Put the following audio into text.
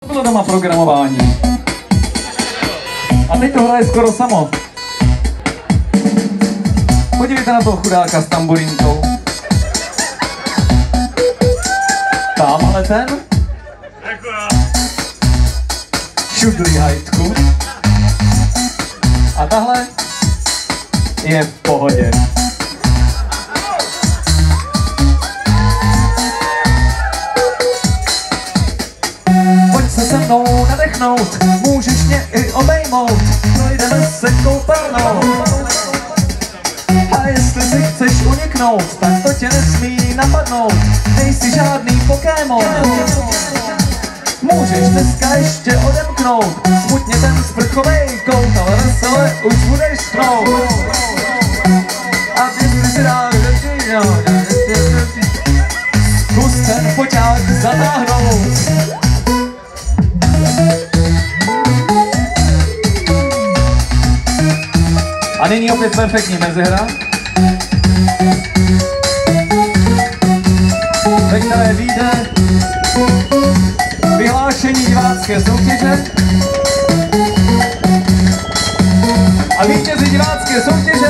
Bylo doma programování. A teď to hraje skoro samo. Podívejte na toho chudáka s tamburínkou. Tamhle ten. Šudlí hajtku. A tahle je v pohodě. Pojď se mnou nadechnout, můžeš mě i obejmout, projdeme se koupelnou. A jestli si chceš uniknout, tak to tě nesmí napadnout, nejsi žádný Pokémon. Můžeš dneska ještě odemknout, smutně ten sprchovej kout, ale veselé už budeš schnout. A ty si dál, zkus ten foťák zatáhnout. A nyní opět perfektní mezihra, ve které vyjde vyhlášení divácké soutěže a vítězi divácké soutěže